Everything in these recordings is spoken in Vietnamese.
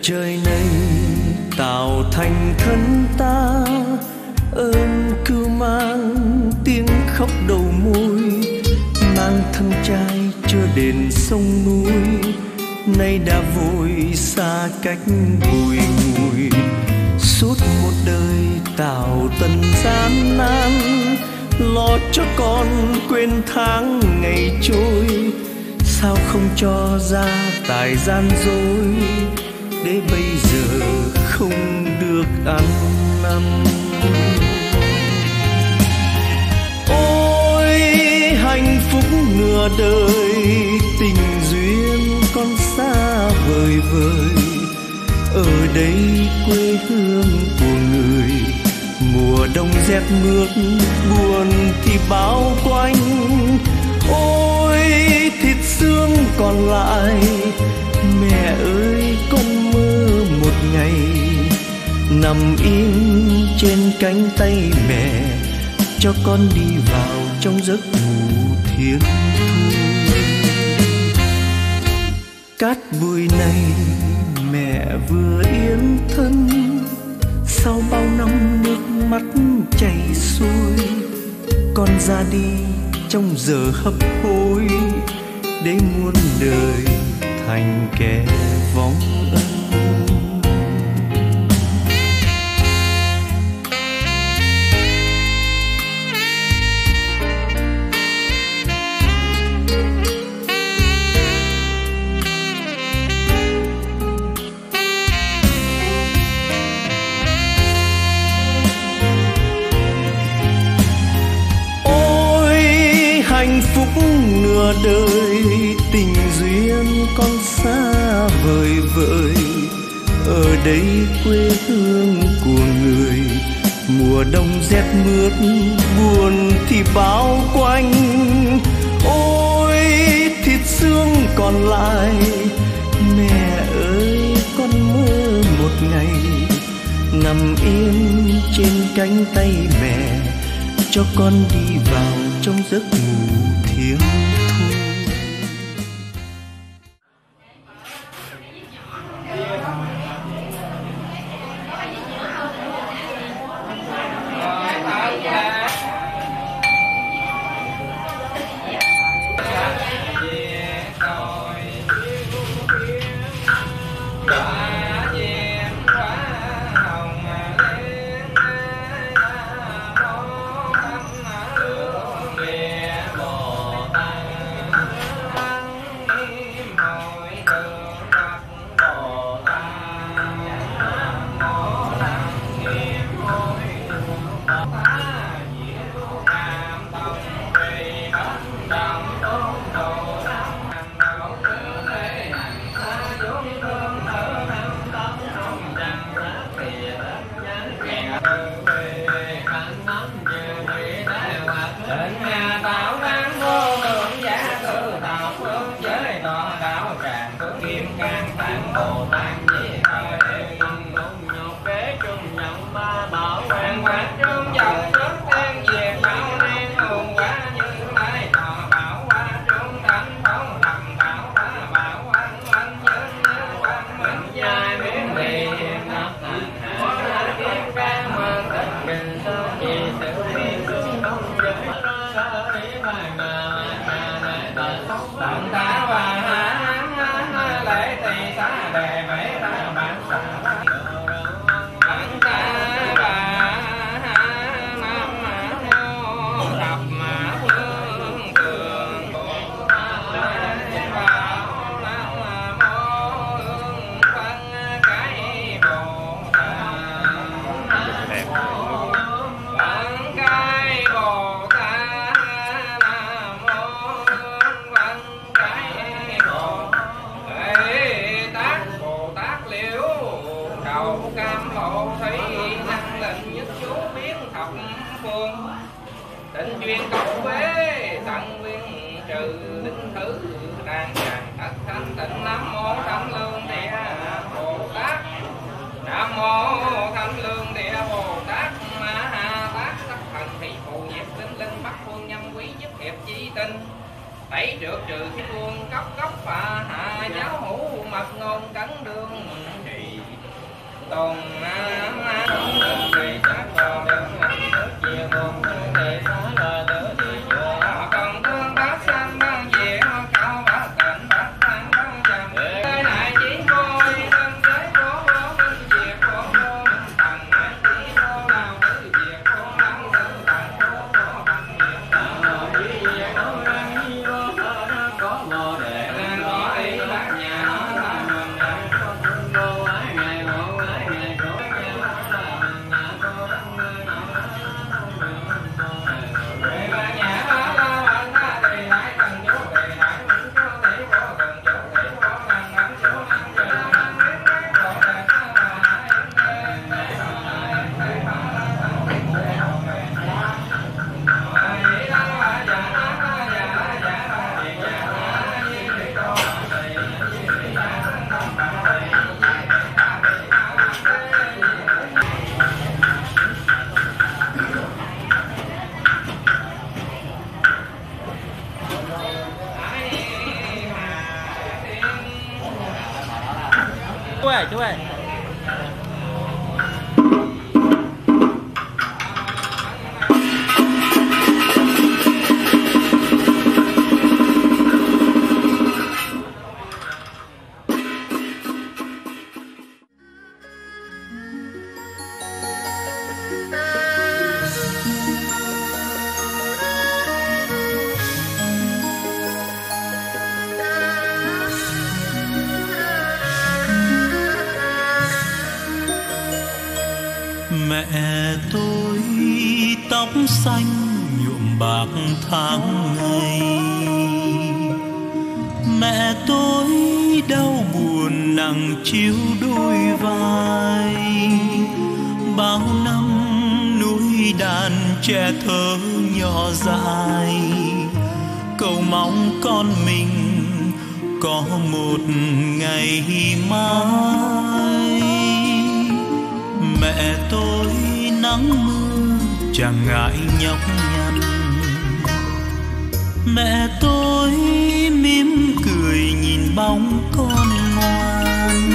trời này tạo thành thân ta, ơn cưu mang tiếng khóc đầu môi, mang thân trai chưa đền sông núi, nay đã vội xa cách bùi ngùi. Suốt một đời tạo tần gian nan, lo cho con quên tháng ngày trôi, sao không cho ra tài gian dối, để bây giờ không được ăn năn. Ôi hạnh phúc nửa đời, tình duyên con xa vời vời, ở đây quê hương của người. Mùa đông rét mướt buồn thì bao quanh, ôi thịt xương còn lại. Mẹ ơi con mơ một ngày nằm im trên cánh tay mẹ, cho con đi vào trong giấc ngủ thiên thu. Cát bụi này mẹ vừa yên thân, sau bao năm nước mắt chảy xuôi, con ra đi trong giờ hấp hối, để muôn đời thành kẻ vong ân. Hạnh phúc nửa đời, tình duyên con xa vời vợi, ở đây quê hương của người. Mùa đông rét mướt buồn thì bao quanh, ôi thịt xương còn lại. Mẹ ơi con mơ một ngày nằm yên trên cánh tay mẹ, cho con đi vào trong giấc ngủ thiêng thu. Định duyên cầu quế tận nguyên trừ định thứ đàn tràng thất thanh tịnh. Nam mô Thanh Lương Địa Bồ Tát, Nam mô Thanh Lương Địa Bồ Tát. Ma Ha Tát sắc thần thì phù nhiệt linh linh bắc phương nhâm quý giúp hiệp chi tinh. Tẩy trượt trừ cái quân cấp cấp và hạ giáo hữu mật ngôn cấn đương trì. tùng không đừng ngày chắc vào đường lành nước chiều buồn để xóa lời tử đi chùa còn thương bác xanh ban diệu cao bác cảnh bác thanh bác trầm tới lại chỉ môi thân giới phố vô minh diệt phố vô minh thần ai chỉ phố nào tử diệt phố lắng tử thần phố thành diệt thần chỉ diệt phố lắng đi vô thơ nó có vô đề có ý bác nhà nó là mình đã có thương vô ái ngày ngộ ái ngày khổ nhà nhà cô đăng nơi nào về ba nhà ba ba ba thì hãy cần chú thì hãy muốn chú thì có cần chú thì có cần nắm chú nắm chờ nắm biết cái đồ đẹp chú ơi Mẹ tôi tóc xanh nhuộm bạc tháng ngày, mẹ tôi đau buồn nặng chiếu đôi vai. Bao năm nuôi đàn trẻ thơ nhỏ dài, cầu mong con mình có một ngày mai. Mẹ tôi nắng mưa chẳng ngại nhọc nhằn, mẹ tôi mỉm cười nhìn bóng con ngoan.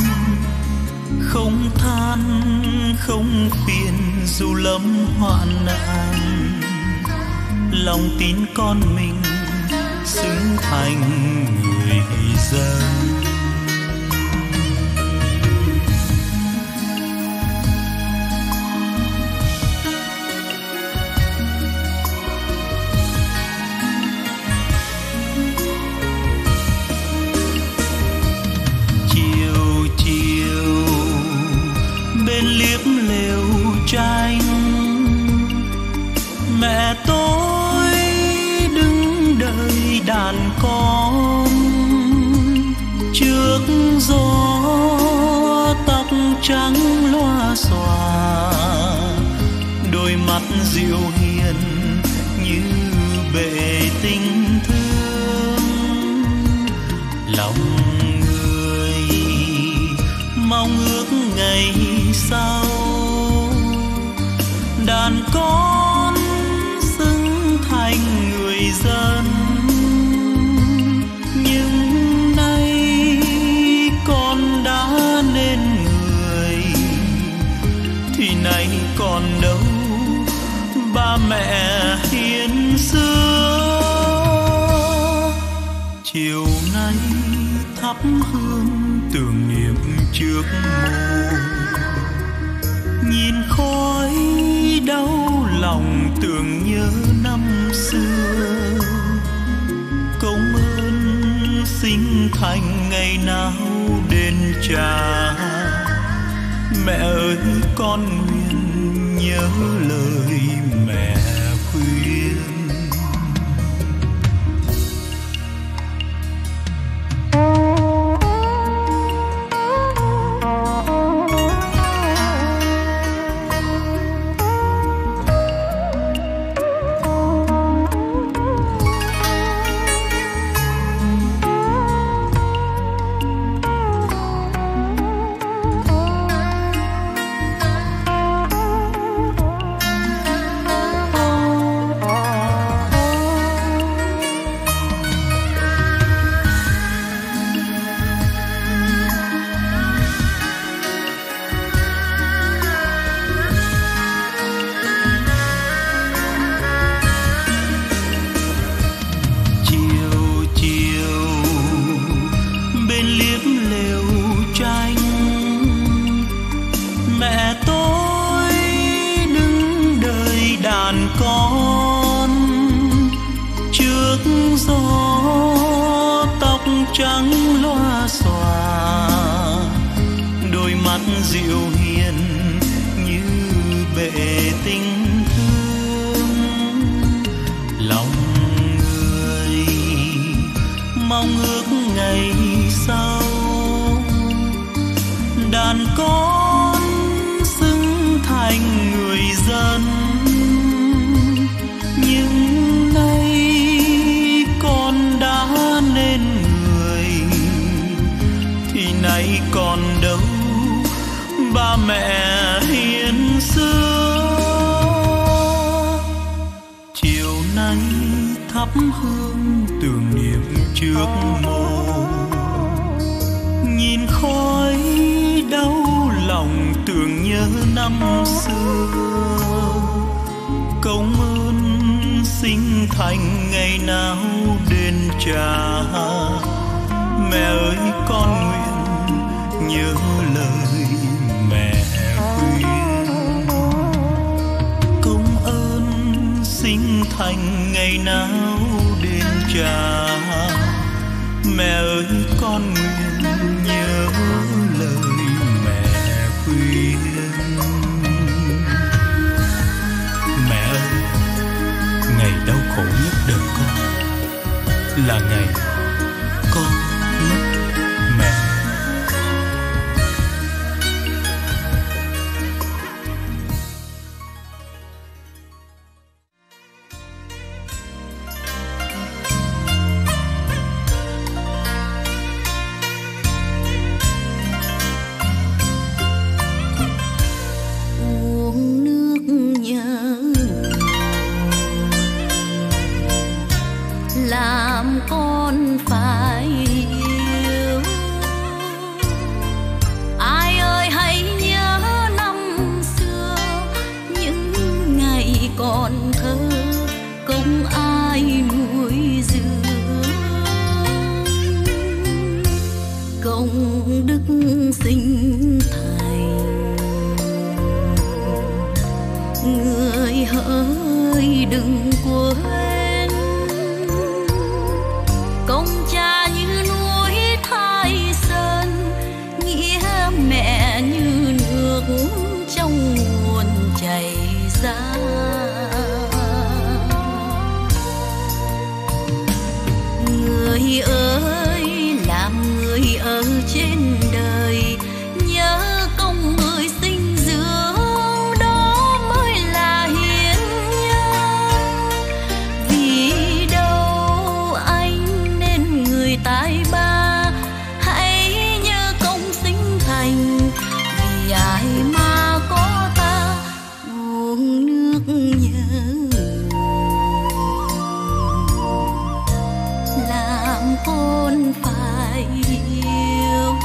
Không than không phiền dù lắm hoạn nạn, lòng tin con mình xứng thành người dân. Tranh mẹ tôi đứng đợi đàn con trước gió, tóc trắng loa xòa, đôi mắt dịu hiền như bể tình thương. Lòng người mong ước ngày sau đàn con xứng thành người dân. Nhưng nay con đã nên người thì nay còn đâu ba mẹ hiền xưa. Chiều nay thắp hương tưởng niệm trước mộ, nhìn khói đau lòng tưởng nhớ năm xưa. Công ơn sinh thành ngày nào đền trả, mẹ ơi con nguyện nhớ lời mẹ khuyên. trắng loa xòa, đôi mắt dịu hiền như bể tình thương. Lòng người mong ước ngày sau, đàn con xứng thành người dân. Nhưng nay con đã nên người, thì nay còn đâu ba mẹ hiền xưa. Chiều nay thắp hương tưởng niệm trước mộ, nhìn khói đau lòng tưởng nhớ năm xưa. Công ơn sinh thành ngày nào đền trả, mẹ ơi con nguyện nhớ lời mẹ khuyên. Công ơn sinh thành ngày nào đền trả, mẹ ơi con nguyện nhớ lời mẹ khuyên. Mẹ ơi, ngày đau khổ nhất đời con là ngày con mất mẹ. Uống nước nhớ làm con phải yêu. Ai ơi hãy nhớ năm xưa, những ngày còn thơ không ai nuôi dưỡng. Công đức sinh thành, người hỡi đừng quên. Công cha như núi Thái Sơn, nghĩa mẹ như nước trong nguồn chảy ra. Người ơi làm người ở trên đời, nhớ công người sinh dưỡng, đó mới là hiền nhân. Vì đâu anh nên người tài ba, hãy nhớ công sinh thành. Vì ai mà có ta uống nước nhớ, làm con phải yêu.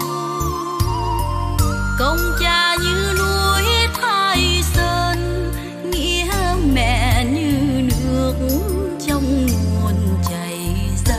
Công cha như núi Thái Sơn, nghĩa mẹ như nước trong nguồn chảy ra.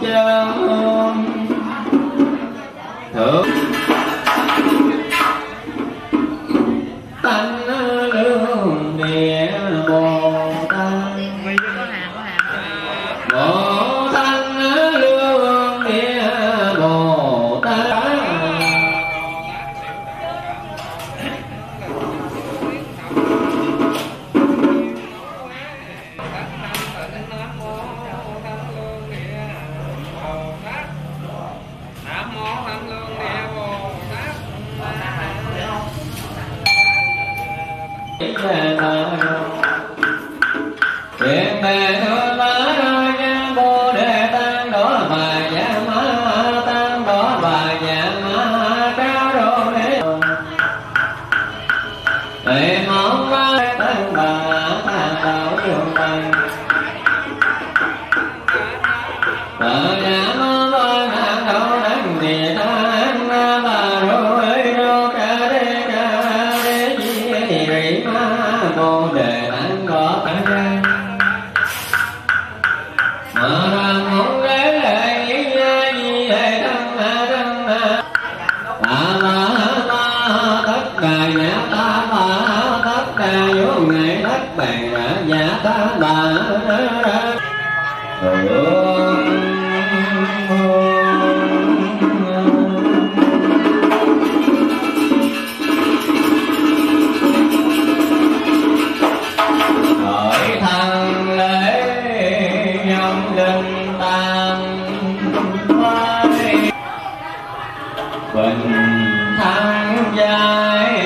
chân thượng tăng lương địa Bồ Tát Bồ Tát lương địa Bồ Tát Hiện bề hương lá đôi nhân Bồ Đề Tăng đó là bài giảng má Tăng đó là bài giảng má cao độ đế để mong vai tăng bà thang đạo trường tăng bà giảng má voi hàng đầu đánh địa tăng bà rồi đô ca đế di rỉ má Bồ Đề Tăng đó tăng ra mà rằng không ghé lại di hệ tăng tất cả nhà ta bà tất cả vô ngày tất bè nhà ta bà hỏi thằng lễ nhâm linh tăng vai bình thăng giai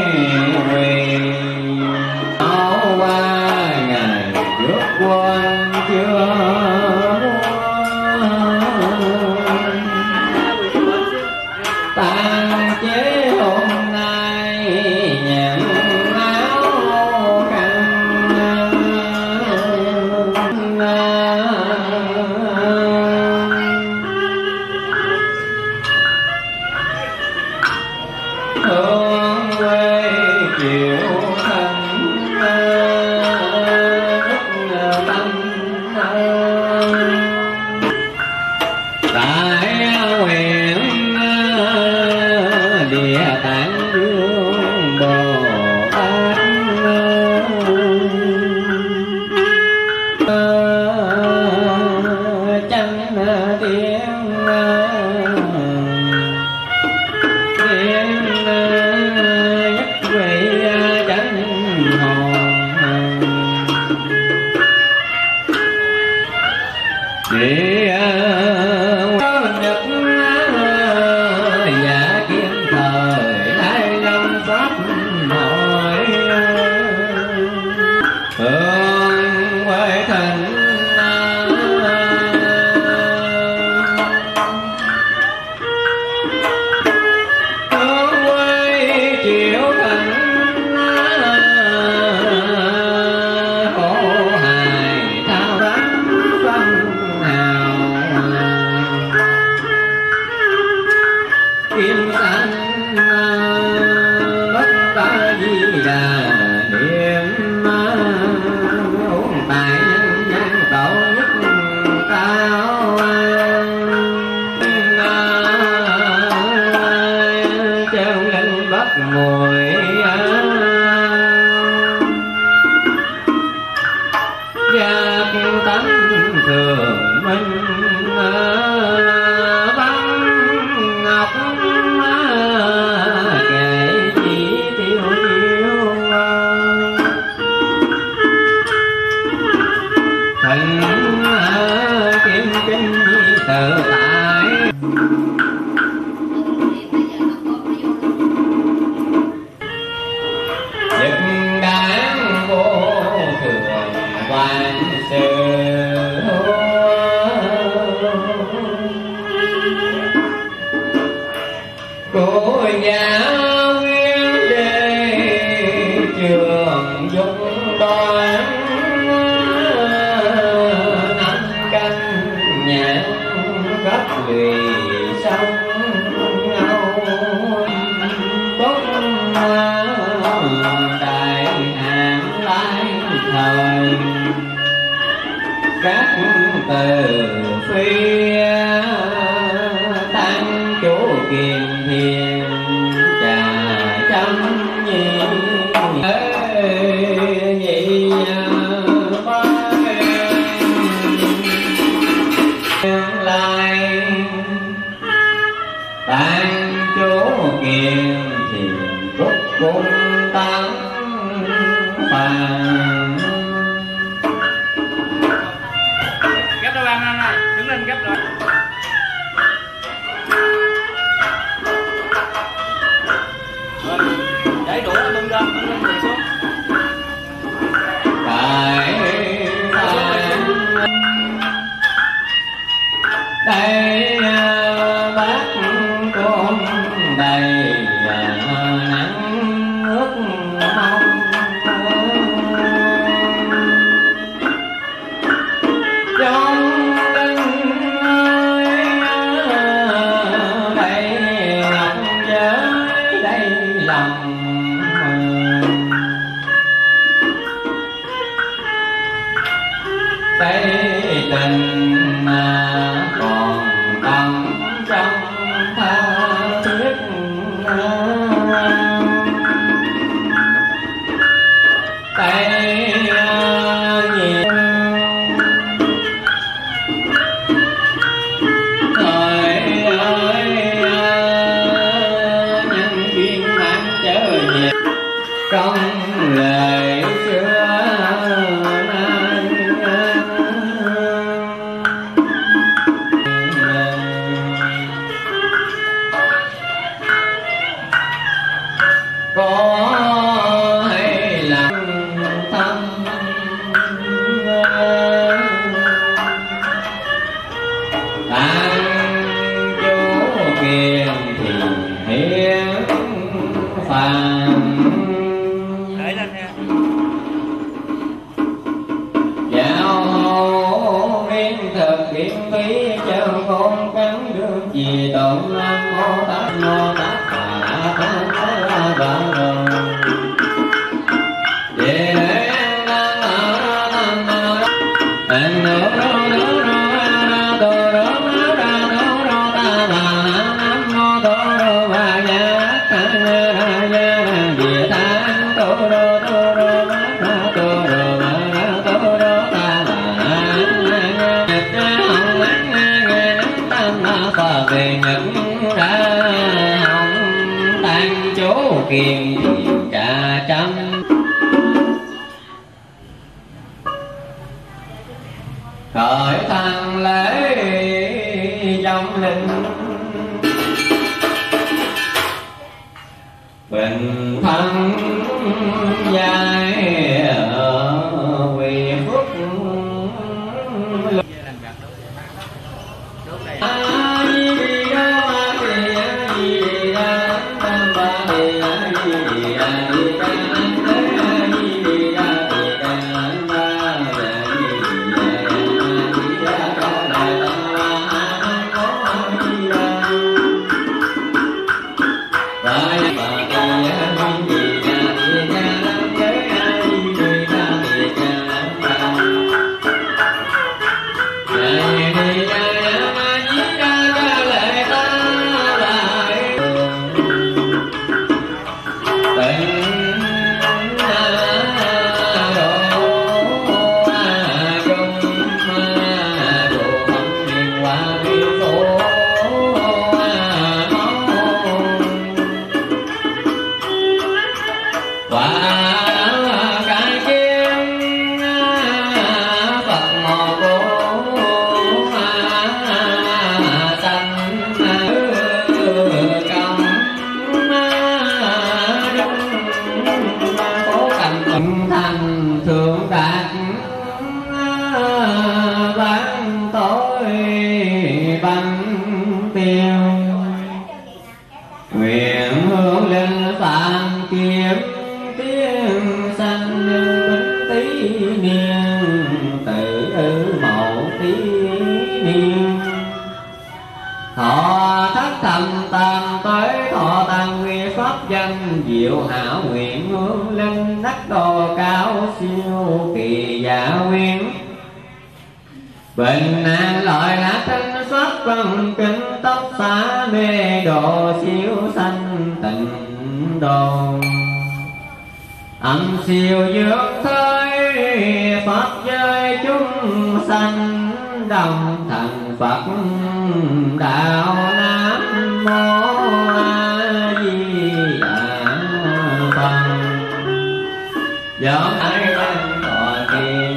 quyền áo qua ngày trước quân chưa tàn chế hôm nay nhận áo khăn hương quê chiều thành tâm tại huyện địa tạng dương Bồ Tát chân tiếng nhất vị chánh hồn địa nhật dạ kiếm thời hai long pháp hội hương quê thành hương quê chịu thành khổ hài thao đắng phân hào kim sanh bất ta di đà niệm uống tài nhân nhân tổ nhất cao treo lên bất mùi giác tánh thường minh văn ngọc kệ chỉ tiêu chiêu thần kim kinh tự tại Nhật đáng vô thường vạn sự của nhà nguyên đề trường dục đoán năm canh nhãn gấp lì sông ngâu tốt đại hạn lai thời các từ phi Di tụng Nam Mô Tát Mô Tát Bà Tát Tát Bà Rồng Đề Lễ Nam Nam Nam Nam Nam về nhận ra hồng tan chỗ kiền trà trăm khởi thăng lễ dòng linh bình thân dài quỳ phúc diệu hảo nguyện hương linh đắc độ cao siêu kỳ giả nguyên bệnh nạn lợi lá tinh xuất vân kinh tóc xá mê độ siêu sanh tịnh độ âm siêu dược thới pháp giới chúng sanh đồng thành Phật đạo Nam Mô A Di Đà Phật. Gió ai văn thọ kiên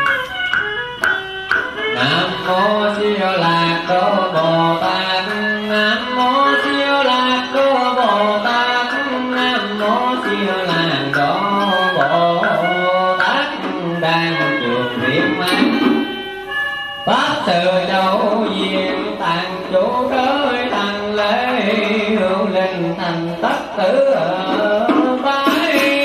Nam Mô Siêu Lạc Đô Bồ Tát. Nam Mô Siêu Lạc Đô Bồ Tát. Nam Mô Siêu Lạc Đô Bồ Tát. Đang trường viên mãn pháp từ châu diên tạng chủ đới thằng lễ hữu linh thành tất tử ở bái.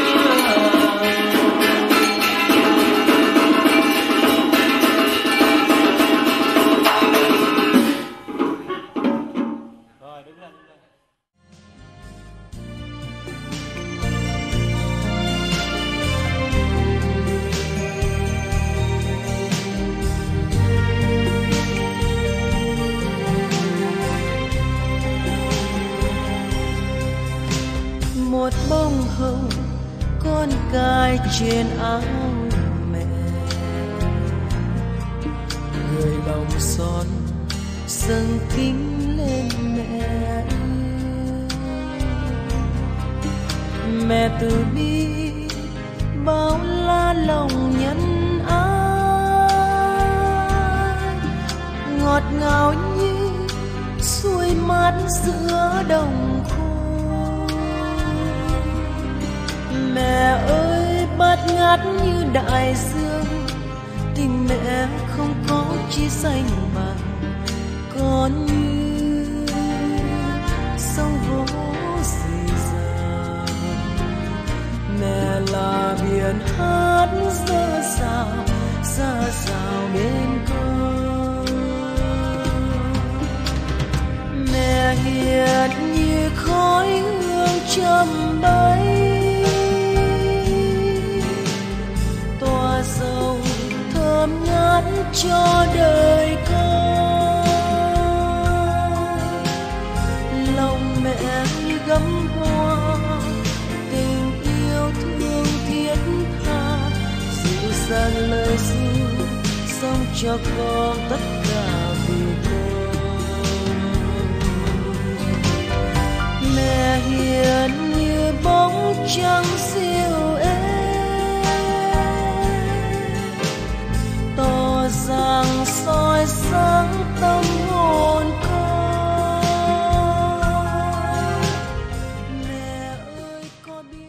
Một bông hồng con cài trên áo mẹ, người lòng son dâng kính lên mẹ yêu. Mẹ từ bi bao la lòng nhân ái, ngọt ngào như suối mát giữa đồng khô. Mẹ ơi bát ngát như đại dương, tình mẹ không có chi sánh bằng. Con như sông vỗ dì dào, mẹ là biển hát dơ dào bên con. châm bay, tỏa dòng thơm ngát cho đời con. Lòng mẹ như gấm hoa, tình yêu thương thiết tha, dịu dàng lời ru sống cho con tất cả vì con. Mẹ hiền như bóng trăng siêu êm, tỏ ràng soi sáng tâm hồn con. Mẹ ơi có biết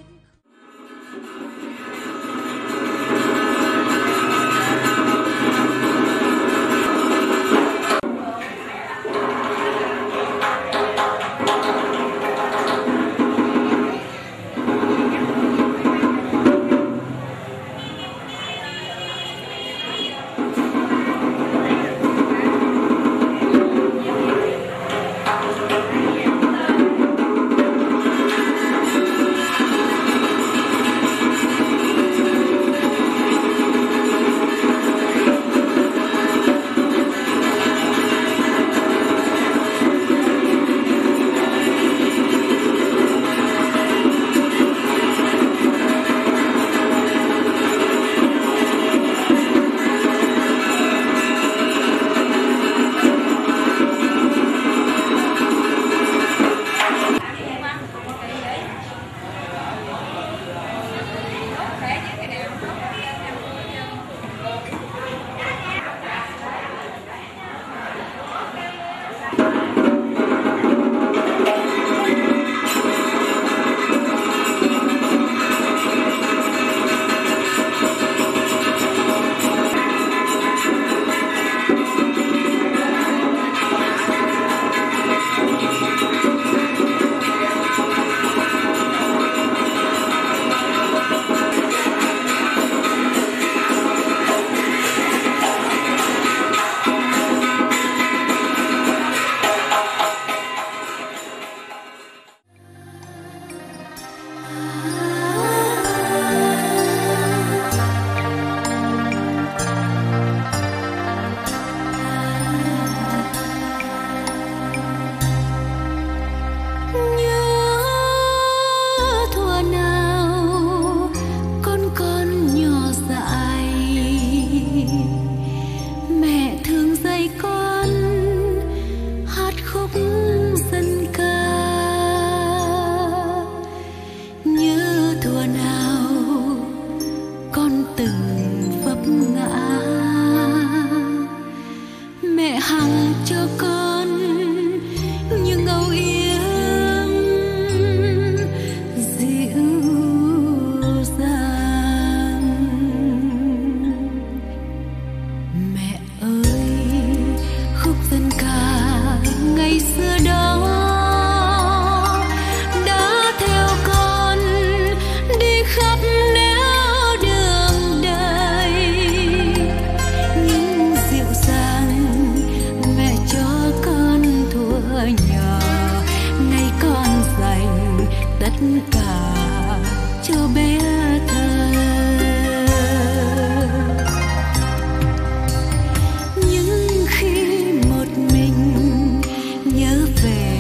về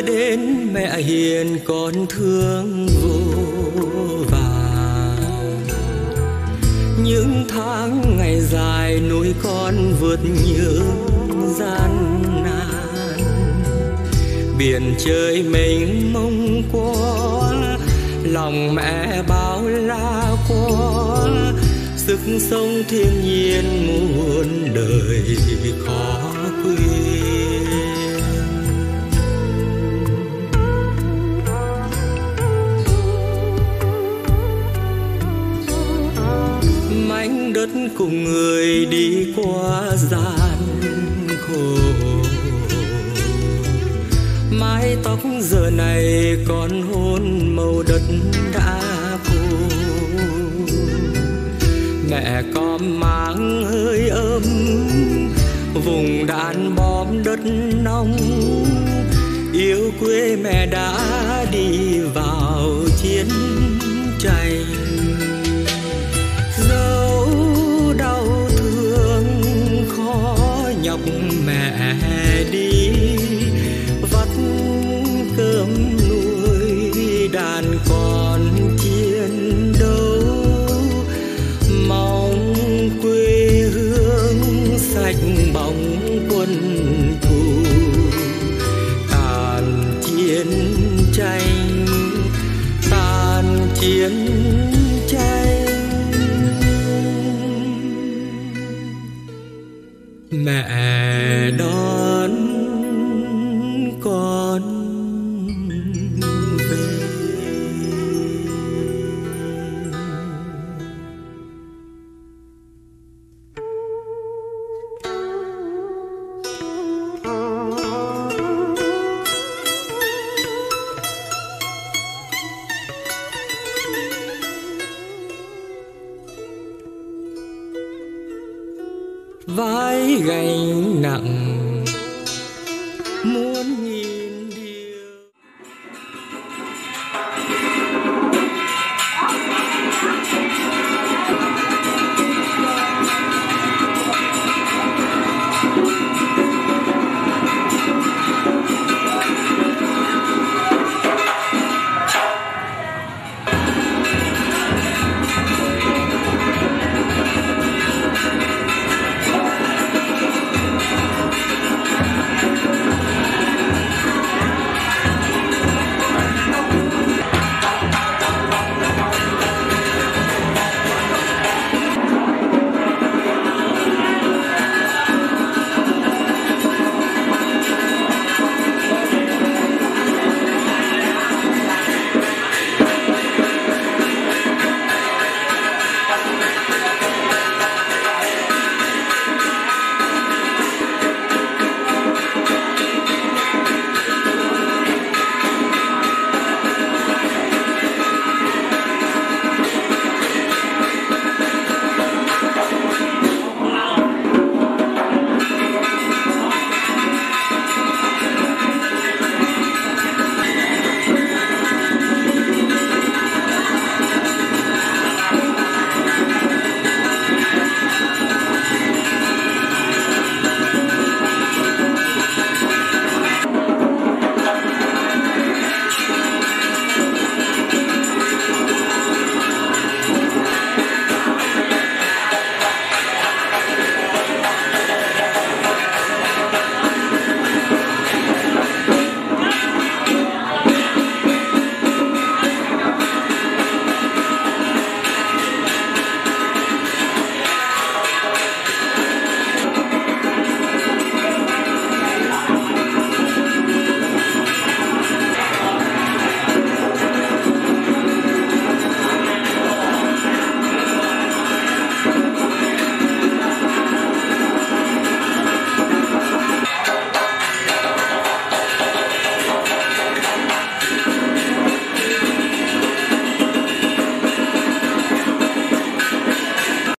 nhớ đến mẹ hiền con thương vô vàn. Những tháng ngày dài nuôi con vượt những gian nan, biển trời mênh mông quá, lòng mẹ bao la quá, sức sống thiên nhiên muôn đời khó quên. Mảnh đất cùng người đi qua gian khổ, mái tóc giờ này còn hôn màu đất đã khô. Mẹ con mang hơi ấm vùng đạn bom đất nóng, yêu quê mẹ đã đi vào chiến tranh. Dẫu đau thương khó nhọc mẹ đi, vắt cơm nuôi đàn con chiến đấu, mong quê hương sạch bóng quân thù. Tàn chiến tranh, tàn chiến tranh, mẹ đón con về. Vai gánh nặng